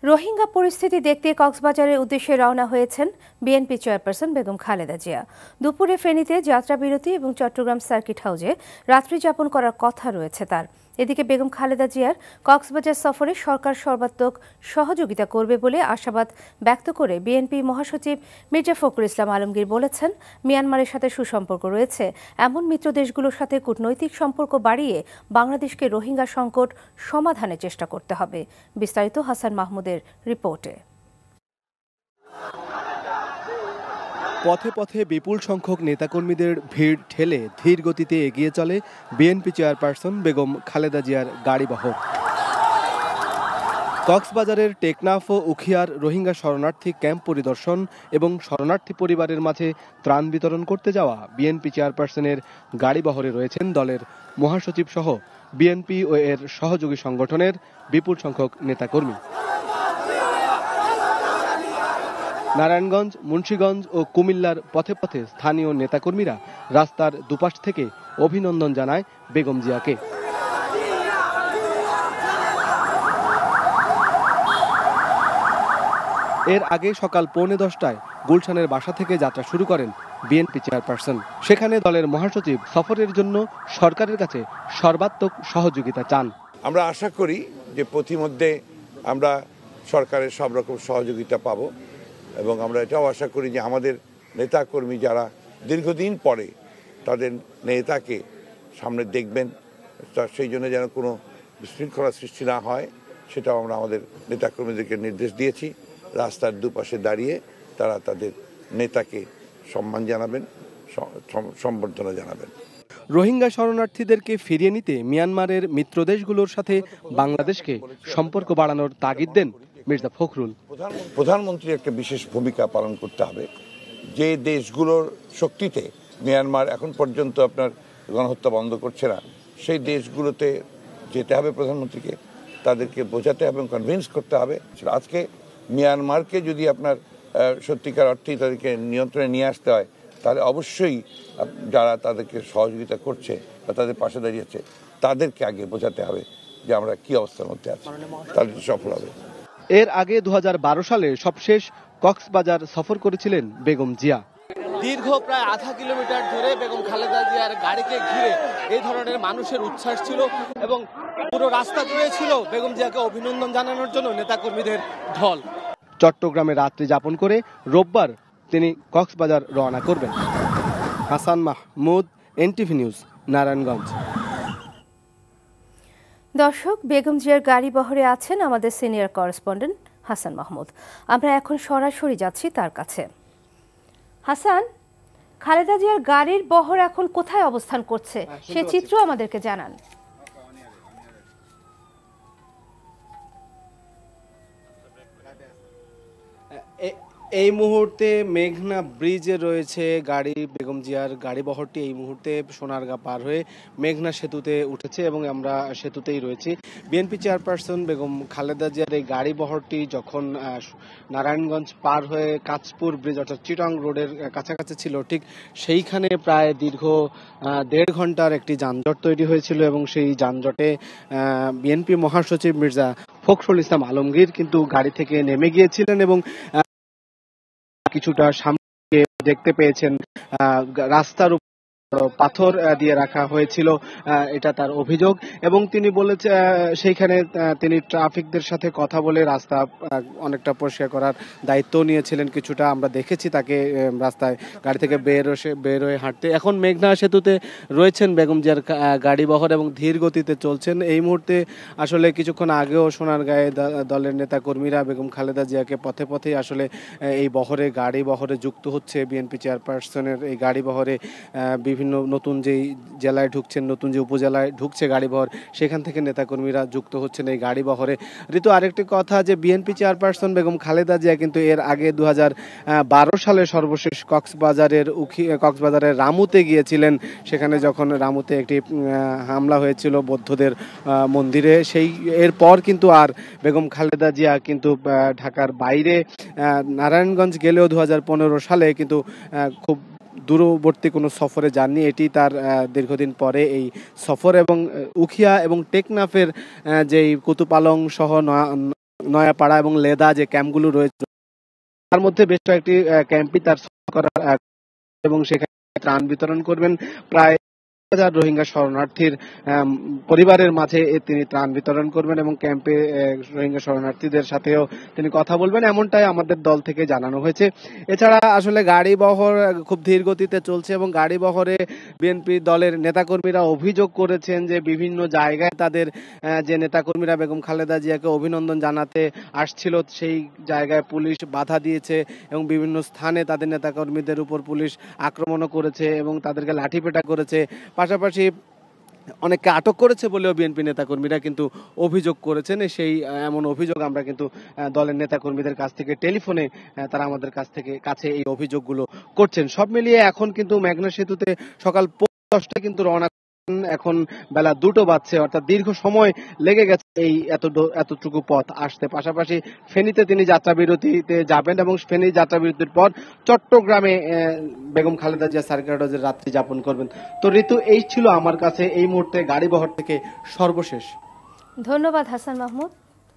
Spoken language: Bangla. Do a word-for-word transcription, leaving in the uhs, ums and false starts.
রোহিঙ্গা পরিস্থিতি দেখতে কক্সবাজারের উদ্দেশ্যে রওনা হয়েছেন বিএনপি চেয়ারপারসন বেগম খালেদা জিয়া। দুপুরে ফেনীতে যাত্রাবিরতি এবং চট্টগ্রাম সার্কিট হাউসে রাত্রি যাপন করার কথা রয়েছে তার। এদিকে বেগম খালেদা জিয়ার কক্সবাজার সফরে সরকার সর্বাত্মক সহযোগিতা করবে বলে আশাবাদ ব্যক্ত করে বিএনপি মহাসচিব মির্জা ফখরুল ইসলাম আলমগীর বলেছেন, মিয়ানমারের সাথে সুসম্পর্ক রয়েছে এমন মিত্র দেশগুলোর সাথে কূটনৈতিক সম্পর্ক বাড়িয়ে বাংলাদেশকে রোহিঙ্গা সংকট সমাধানের চেষ্টা করতে হবে। বিস্তারিত হাসান মাহমুদের রিপোর্টে। পথে পথে বিপুল সংখ্যক নেতাকর্মীদের ভিড় ঠেলে ধীর গতিতে এগিয়ে চলে বিএনপি চেয়ারপারসন বেগম খালেদা জিয়ার গাড়িবহর। কক্সবাজারের টেকনাফ ও উখিয়ার রোহিঙ্গা শরণার্থী ক্যাম্প পরিদর্শন এবং শরণার্থী পরিবারের মাঝে ত্রাণ বিতরণ করতে যাওয়া বিএনপি চেয়ারপারসনের গাড়িবহরে রয়েছেন দলের মহাসচিব সহ বিএনপি ও এর সহযোগী সংগঠনের বিপুল সংখ্যক নেতাকর্মী। নারায়ণগঞ্জ, মুন্সিগঞ্জ ও কুমিল্লার পথে পথে স্থানীয় নেতাকর্মীরা রাস্তার দুপাশ থেকে অভিনন্দন জানায় বেগম জিয়াকে। এর আগে সকাল পৌনে দশটায় গুলশানের বাসা থেকে যাত্রা শুরু করেন বিএনপি চেয়ারপারসন। সেখানে দলের মহাসচিব সফরের জন্য সরকারের কাছে সর্বাত্মক সহযোগিতা চান। আমরা আশা করি যে পথিমধ্যে আমরা সরকারের সব রকম সহযোগিতা পাব এবং আমরা এটাও আশা করি যে আমাদের নেতাকর্মী যারা দীর্ঘদিন পরে তাদের নেতাকে সামনে দেখবেন, সেই জন্য যেন কোনো বিশৃঙ্খলা সৃষ্টি না হয় সেটাও আমরা আমাদের নেতাকর্মীদেরকে নির্দেশ দিয়েছি। রাস্তার দুপাশে দাঁড়িয়ে তারা তাদের নেতাকে সম্মান জানাবেন, সম্বর্ধনা জানাবেন। রোহিঙ্গা শরণার্থীদেরকে ফিরিয়ে নিতে মিয়ানমারের মিত্রদেশগুলোর সাথে বাংলাদেশকে সম্পর্ক বাড়ানোর তাগিদ দেন মির্জা ফখরুল। প্রধানমন্ত্রী একটা বিশেষ ভূমিকা পালন করতে হবে। যে দেশগুলোর শক্তিতে মিয়ানমার এখন পর্যন্ত আপনার গণহত্যা বন্ধ করছে না, সেই দেশগুলোতে যেতে হবে প্রধানমন্ত্রীকে, তাদেরকে বোঝাতে হবে এবং কনভিন্স করতে হবে। আজকে মিয়ানমারকে যদি আপনার সত্যিকার অর্থেই তাদেরকে নিয়ন্ত্রণে নিয়ে আসতে হয়, তাহলে অবশ্যই যারা তাদেরকে সহযোগিতা করছে বা তাদের পাশে দাঁড়িয়েছে তাদেরকে আগে বোঝাতে হবে যে আমরা কি অবস্থার মধ্যে আছি, তাহলে সফল হবে। এর আগে দু হাজার বারো সালে সবশেষ কক্সবাজার সফর করেছিলেন বেগম জিয়া। দীর্ঘ প্রায় আধা কিলোমিটার ধরে বেগম খালেদা জিয়ার গাড়িকে ঘিরে এই ধরনের মানুষের উচ্ছ্বাস ছিল এবং পুরো রাস্তা জুড়ে ছিল বেগম জিয়াকে অভিনন্দন জানানোর জন্য নেতাকর্মীদের ঢল। চট্টগ্রামে রাত্রি যাপন করে রোববার তিনি কক্সবাজার রওনা করবেন। Hasan Mahmud, NTV news, Narayanganj. দর্শক, বেগম জিয়ার গাড়ি বহরে আছেন আমাদের সিনিয়র করেসপন্ডেন্ট হাসান মাহমুদ। আমরা এখন সরাসরি যাচ্ছি তার কাছে। হাসান, খালেদা জিয়ার গাড়ির বহর এখন কোথায় অবস্থান করছে সে চিত্র আমাদেরকে জানান। এই মুহূর্তে মেঘনা ব্রিজে রয়েছে গাড়ি, বেগম জিয়ার গাড়ি বহরটি এই মুহূর্তে সোনারগাঁ পার হয়ে মেঘনা সেতুতে উঠেছে এবং আমরা সেতুতেই রয়েছি। বিএনপি চেয়ারপারসন বেগম খালেদা জিয়ার এই গাড়ি বহরটি যখন নারায়ণগঞ্জ পার হয়ে কাঁচপুর ব্রিজ অর্থাৎ চিটং রোডের কাছাকাছি ছিল, ঠিক সেইখানে প্রায় দীর্ঘ দেড় ঘন্টার একটি যানজট তৈরি হয়েছিল এবং সেই যানজটে বিএনপি মহাসচিব মির্জা ফখরুল ইসলাম আলমগীর কিন্তু গাড়ি থেকে নেমে গিয়েছিলেন এবং কিছুটা সামনে দেখতে পেয়েছেন রাস্তার উপর পাথর দিয়ে রাখা হয়েছিল, এটা তার অভিযোগ। এবং তিনি বলেছে সেইখানে তিনি ট্রাফিকদের সাথে কথা বলে রাস্তা অনেকটা পরিষ্কার করার দায়িত্ব নিয়েছিলেন। কিছুটা আমরা দেখেছি তাকে রাস্তায় গাড়ি থেকে বের হয়ে বের হয়ে হাঁটতে। এখন মেঘনা সেতুতে রয়েছেন বেগম জিয়ার গাড়ি বহর এবং ধীর গতিতে চলছেন। এই মুহূর্তে আসলে কিছুক্ষণ আগেও সোনারগাঁয়ে দলের নেতা কর্মীরা বেগম খালেদা জিয়াকে পথে পথে আসলে এই বহরে গাড়ি বহরে যুক্ত হচ্ছে। বিএনপি চেয়ারপারসনের এই গাড়ি বহরে বিভিন্ন নতুন যেই জেলায় ঢুকছেন, নতুন যে উপজেলায় ঢুকছে গাড়ি বহর, সেখান থেকে নেতাকর্মীরা যুক্ত হচ্ছেন এই গাড়ি বহরে। ঋতু, আরেকটি কথা যে বিএনপি চেয়ারপারসন বেগম খালেদা জিয়া কিন্তু এর আগে দু হাজার বারো সালে সর্বশেষ কক্সবাজারের উখি কক্সবাজারের রামুতে গিয়েছিলেন। সেখানে যখন রামুতে একটি হামলা হয়েছিল বৌদ্ধদের মন্দিরে, সেই এরপর কিন্তু আর বেগম খালেদা জিয়া কিন্তু ঢাকার বাইরে নারায়ণগঞ্জ গেলেও দু হাজার পনেরো সালে কিন্তু খুব দূরবর্তী কোনো সফরে যাননি। এটি তার দীর্ঘদিন পরে এই সফর এবং উখিয়া এবং টেকনাফের যেই কুতুপালং সহ নয়াপাড়া এবং লেদা যে ক্যাম্পগুলো রয়েছে তার মধ্যে বেশ কয়েকটি ক্যাম্পই তার করার এবং সেখানে ত্রাণ বিতরণ করবেন। প্রায় হাজার রোহিঙ্গা শরণার্থীর পরিবারের মাঝে তিনি ত্রাণ বিতরণ করবেন এবং ক্যাম্পে রোহিঙ্গা শরণার্থীদের সাথেও তিনি কথা বলবেন, এমনটাই আমাদের দল থেকে জানানো হয়েছে। এছাড়া আসলে গাড়ি বহর খুব ধীর গতিতে চলছে এবং গাড়ি বহরে বিএনপি দলের নেতাকর্মীরা অভিযোগ করেছেন যে বিভিন্ন জায়গায় তাদের যে নেতাকর্মীরা বেগম খালেদা জিয়াকে অভিনন্দন জানাতে আসছিল সেই জায়গায় পুলিশ বাধা দিয়েছে এবং বিভিন্ন স্থানে তাদের নেতাকর্মীদের উপর পুলিশ আক্রমণও করেছে এবং তাদেরকে লাঠিপেটা করেছে। পাশাপাশি অনেককে আটক করেছে বলেও বিএনপি নেতাকর্মীরা কিন্তু অভিযোগ করেছেন। সেই এমন অভিযোগ আমরা কিন্তু দলের নেতাকর্মীদের কাছ থেকে টেলিফোনে তারা আমাদের কাছ থেকে কাছে এই অভিযোগগুলো করছেন। সব মিলিয়ে এখন কিন্তু মেঘনা সেতুতে সকাল দশটায় কিন্তু রওনা, এখন বেলা দুটো বাজছে, অর্থাৎ দীর্ঘ সময় লেগে গেছে এই এত এতটুকু পথ আসতে। পাশাপাশি ফেনীতে তিনি যাত্রা বিরতিতে যাবেন এবং ফেনী যাত্রা বিরতির পর চট্টগ্রামে বেগম খালেদা জিয়া সার্কিট হাউসে রাত্রি যাপন করবেন। তো ঋতু, এই ছিল আমার কাছে এই মুহূর্তে গাড়ি বহর থেকে সর্বশেষ। ধন্যবাদ হাসান মাহমুদ।